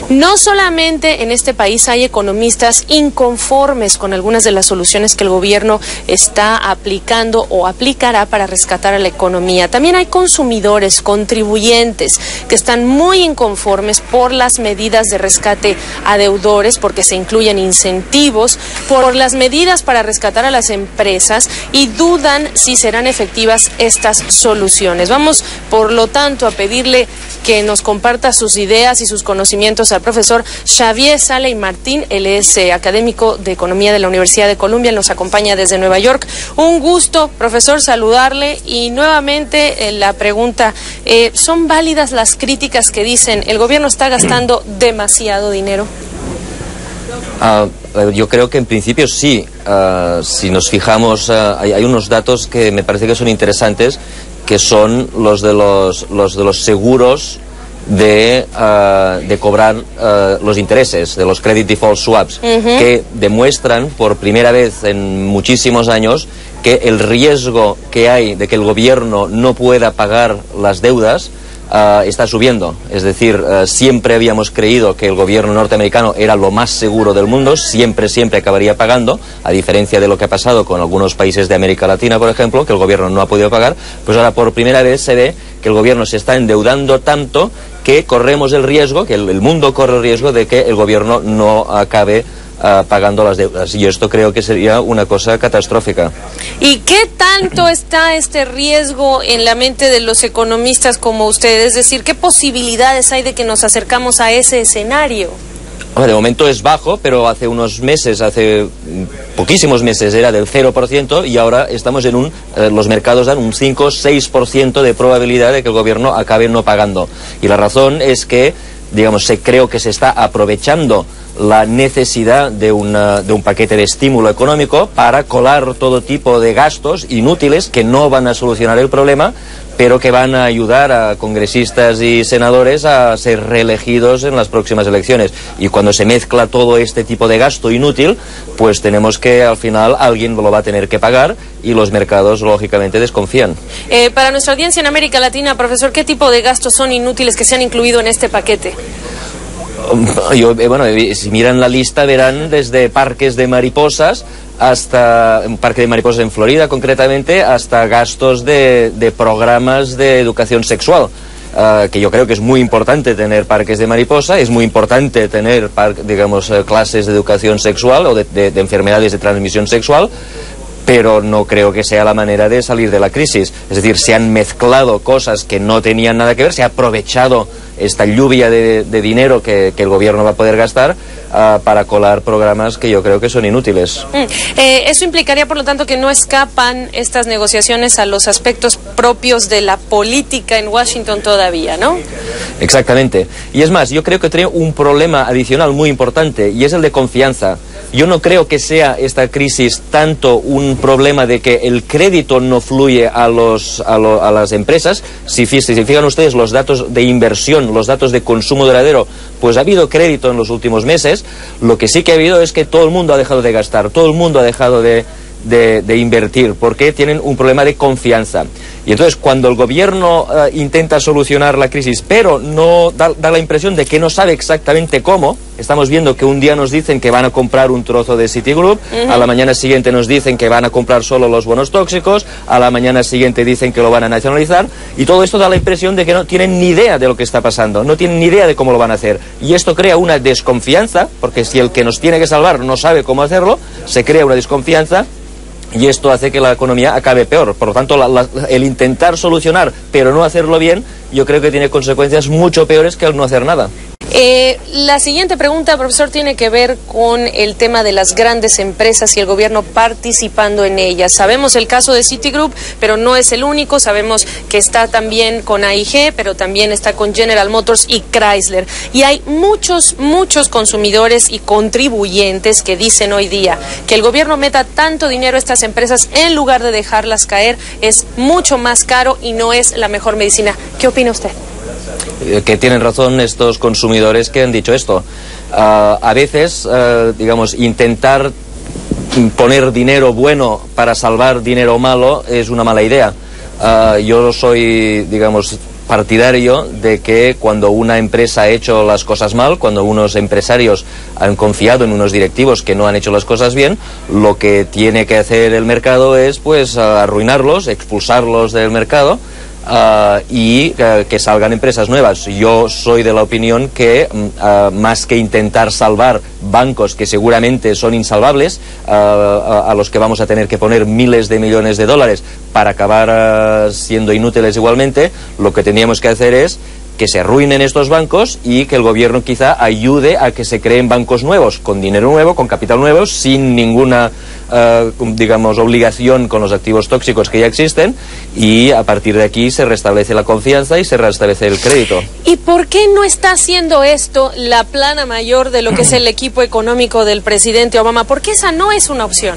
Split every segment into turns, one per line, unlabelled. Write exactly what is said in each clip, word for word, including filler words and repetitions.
No solamente en este país hay economistas inconformes con algunas de las soluciones que el gobierno está aplicando o aplicará para rescatar a la economía. También hay consumidores, contribuyentes, que están muy inconformes por las medidas de rescate a deudores, porque se incluyen incentivos, por las medidas para rescatar a las empresas y dudan si serán efectivas estas soluciones. Vamos, por lo tanto, a pedirle que nos comparta sus ideas y sus conocimientos al profesor Xavier Sala y Martín. Él es eh, académico de Economía de la Universidad de Columbia, nos acompaña desde Nueva York. Un gusto, profesor, saludarle y nuevamente eh, la pregunta, eh, ¿son válidas las críticas que dicen el gobierno está gastando demasiado dinero?
Uh, yo creo que en principio sí. Uh, si nos fijamos, uh, hay, hay unos datos que me parece que son interesantes, que son los de los, los, de los seguros de, uh, de cobrar uh, los intereses, de los credit default swaps, uh-huh. que demuestran por primera vez en muchísimos años que el riesgo que hay de que el gobierno no pueda pagar las deudas Uh, está subiendo. Es decir, uh, siempre habíamos creído que el gobierno norteamericano era lo más seguro del mundo, siempre, siempre acabaría pagando, a diferencia de lo que ha pasado con algunos países de América Latina, por ejemplo, que el gobierno no ha podido pagar. Pues ahora por primera vez se ve que el gobierno se está endeudando tanto que corremos el riesgo, que el, el mundo corre el riesgo de que el gobierno no acabe Uh, pagando las deudas, y esto creo que sería una cosa catastrófica.
¿Y qué tanto está este riesgo en la mente de los economistas como ustedes? Es decir, ¿qué posibilidades hay de que nos acercamos a ese escenario?
De momento es bajo, pero hace unos meses, hace poquísimos meses era del cero por ciento y ahora estamos en un, eh, los mercados dan un cinco a seis por ciento de probabilidad de que el gobierno acabe no pagando. Y la razón es que, digamos, se creo que se está aprovechando la necesidad de, una, de un paquete de estímulo económico para colar todo tipo de gastos inútiles que no van a solucionar el problema, pero que van a ayudar a congresistas y senadores a ser reelegidos en las próximas elecciones. Y cuando se mezcla todo este tipo de gasto inútil, pues tenemos que al final alguien lo va a tener que pagar y los mercados lógicamente desconfían.
Eh, para nuestra audiencia en América Latina, profesor, ¿qué tipo de gastos son inútiles que se han incluido en este paquete?
Yo, eh, bueno, si miran la lista verán desde parques de mariposas hasta un parque de mariposas en Florida concretamente, hasta gastos de, de programas de educación sexual. Uh, que yo creo que es muy importante tener parques de mariposa, es muy importante tener, digamos, uh, clases de educación sexual o de, de, de enfermedades de transmisión sexual, pero no creo que sea la manera de salir de la crisis. Es decir, se han mezclado cosas que no tenían nada que ver, se ha aprovechado esta lluvia de, de dinero que, que el gobierno va a poder gastar uh, para colar programas que yo creo que son inútiles.
Mm. Eh, eso implicaría, por lo tanto, que no escapan estas negociaciones a los aspectos propios de la política en Washington todavía, ¿no?
Exactamente. Y es más, yo creo que tiene un problema adicional muy importante, y es el de confianza. Yo no creo que sea esta crisis tanto un problema de que el crédito no fluye a, los, a, lo, a las empresas. Si, si se fijan ustedes los datos de inversión, los datos de consumo duradero, pues ha habido crédito en los últimos meses. Lo que sí que ha habido es que todo el mundo ha dejado de gastar, todo el mundo ha dejado de, de, de invertir, porque tienen un problema de confianza. Y entonces cuando el gobierno uh, intenta solucionar la crisis, pero no da, da la impresión de que no sabe exactamente cómo, estamos viendo que un día nos dicen que van a comprar un trozo de Citigroup, uh-huh. a la mañana siguiente nos dicen que van a comprar solo los bonos tóxicos, a la mañana siguiente dicen que lo van a nacionalizar, y todo esto da la impresión de que no tienen ni idea de lo que está pasando, no tienen ni idea de cómo lo van a hacer. Y esto crea una desconfianza, porque si el que nos tiene que salvar no sabe cómo hacerlo, se crea una desconfianza. Y esto hace que la economía acabe peor. Por lo tanto, la, la, el intentar solucionar, pero no hacerlo bien, yo creo que tiene consecuencias mucho peores que el no hacer nada.
Eh, la siguiente pregunta, profesor, tiene que ver con el tema de las grandes empresas y el gobierno participando en ellas. Sabemos el caso de Citigroup, pero no es el único. Sabemos que está también con A I G, pero también está con General Motors y Chrysler. Y hay muchos, muchos consumidores y contribuyentes que dicen hoy día que el gobierno meta tanto dinero a estas empresas en lugar de dejarlas caer es mucho más caro y no es la mejor medicina. ¿Qué opina usted?
Que tienen razón estos consumidores que han dicho esto. Uh, a veces, uh, digamos, intentar poner dinero bueno para salvar dinero malo es una mala idea. Uh, yo soy, digamos, partidario de que cuando una empresa ha hecho las cosas mal, cuando unos empresarios han confiado en unos directivos que no han hecho las cosas bien, lo que tiene que hacer el mercado es pues arruinarlos, expulsarlos del mercado. Uh, y uh, que salgan empresas nuevas. Yo soy de la opinión que uh, más que intentar salvar bancos que seguramente son insalvables, uh, a, a los que vamos a tener que poner miles de millones de dólares para acabar uh, siendo inútiles igualmente, lo que teníamos que hacer es que se arruinen estos bancos y que el gobierno quizá ayude a que se creen bancos nuevos, con dinero nuevo, con capital nuevo, sin ninguna, uh, digamos, obligación con los activos tóxicos que ya existen, y a partir de aquí se restablece la confianza y se restablece el crédito.
¿Y por qué no está haciendo esto la plana mayor de lo que es el equipo económico del presidente Obama? ¿Por qué esa no es una opción?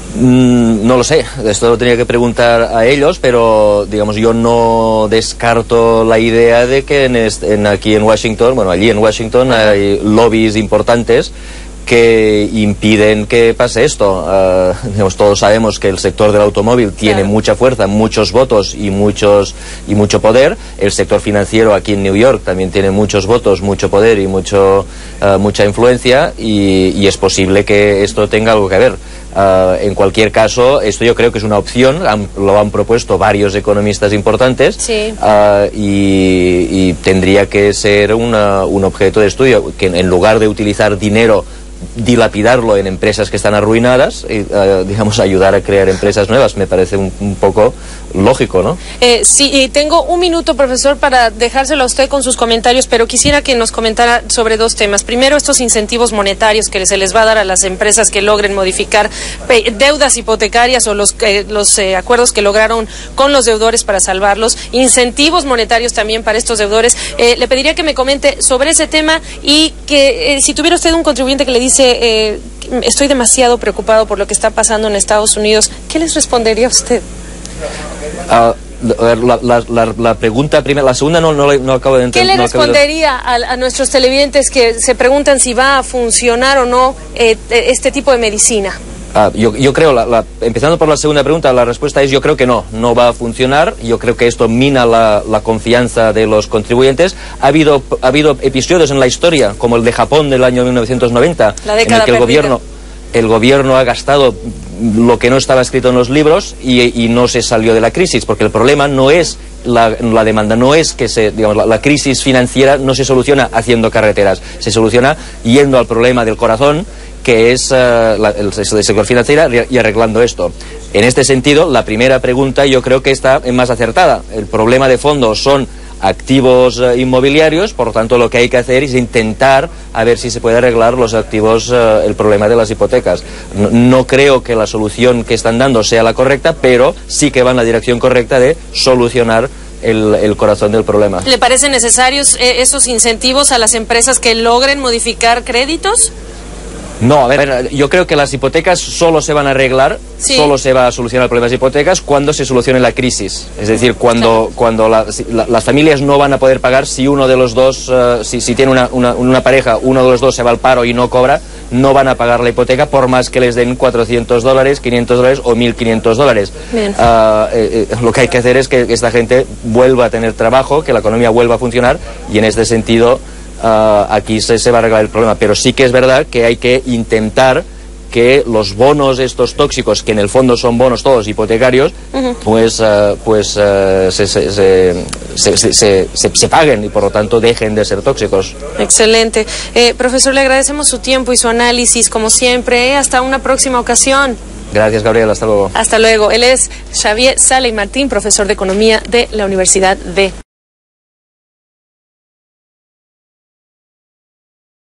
Mm, no lo sé, esto lo tenía que preguntar a ellos, pero digamos yo no descarto la idea de que en, este, en aquí en Washington, bueno allí en Washington hay lobbies importantes que impiden que pase esto. Uh, digamos, todos sabemos que el sector del automóvil tiene claro. mucha fuerza, muchos votos y muchos y mucho poder. El sector financiero aquí en New York también tiene muchos votos, mucho poder y mucho uh, mucha influencia, y, y es posible que esto tenga algo que ver. Uh, en cualquier caso, esto yo creo que es una opción, han, lo han propuesto varios economistas importantes, sí. uh, y, y tendría que ser una, un objeto de estudio, que en lugar de utilizar dinero, dilapidarlo en empresas que están arruinadas y, uh, digamos, ayudar a crear empresas nuevas, me parece un, un poco lógico, ¿no?
Eh, sí, y tengo un minuto, profesor, para dejárselo a usted con sus comentarios, pero quisiera que nos comentara sobre dos temas. Primero, estos incentivos monetarios que se les va a dar a las empresas que logren modificar deudas hipotecarias o los, eh, los eh, acuerdos que lograron con los deudores para salvarlos. Incentivos monetarios también para estos deudores. Eh, le pediría que me comente sobre ese tema, y que eh, si tuviera usted un contribuyente que le dice eh, estoy demasiado preocupado por lo que está pasando en Estados Unidos, ¿qué les respondería usted?
Uh, la, la, la, la pregunta primera, la segunda no, no, no acabo de entender.
¿Qué le
no
respondería a, a nuestros televidentes que se preguntan si va a funcionar o no eh, este tipo de medicina?
Uh, yo, yo creo, la, la, empezando por la segunda pregunta, la respuesta es yo creo que no, no va a funcionar. Yo creo que esto mina la, la confianza de los contribuyentes. Ha habido, ha habido episodios en la historia, como el de Japón del año mil novecientos noventa,
la década
en el que el gobierno, el gobierno ha gastado lo que no estaba escrito en los libros y, y no se salió de la crisis, porque el problema no es la, la demanda, no es que se, digamos, la, la crisis financiera no se soluciona haciendo carreteras, se soluciona yendo al problema del corazón, que es uh, la, el, el sector financiero, y arreglando esto. En este sentido, la primera pregunta yo creo que está más acertada. El problema de fondo son activos uh, inmobiliarios, por lo tanto lo que hay que hacer es intentar a ver si se puede arreglar los activos, uh, el problema de las hipotecas. No, no creo que la solución que están dando sea la correcta, pero sí que va en la dirección correcta de solucionar El, el corazón del problema.
¿Le parecen necesarios eh, esos incentivos a las empresas que logren modificar créditos?
No, a ver, yo creo que las hipotecas solo se van a arreglar, sí. solo se va a solucionar el problema de las hipotecas cuando se solucione la crisis. Es decir, cuando, claro. cuando la, si, la, las familias no van a poder pagar si uno de los dos, uh, si, si tiene una, una, una pareja, uno de los dos se va al paro y no cobra, no van a pagar la hipoteca por más que les den cuatrocientos dólares, quinientos dólares o mil quinientos dólares. Bien. Uh, eh, eh, lo que hay que hacer es que esta gente vuelva a tener trabajo, que la economía vuelva a funcionar, y en este sentido Uh, aquí se, se va a arreglar el problema. Pero sí que es verdad que hay que intentar que los bonos estos tóxicos, que en el fondo son bonos todos hipotecarios, uh-huh. pues, uh, pues uh, se, se, se, se, se, se, se paguen y por lo tanto dejen de ser tóxicos.
Excelente. Eh, profesor, le agradecemos su tiempo y su análisis como siempre. ¿eh? Hasta una próxima ocasión.
Gracias, Gabriel. Hasta luego.
Hasta luego. Él es Xavier Sala y Martín, profesor de Economía de la Universidad de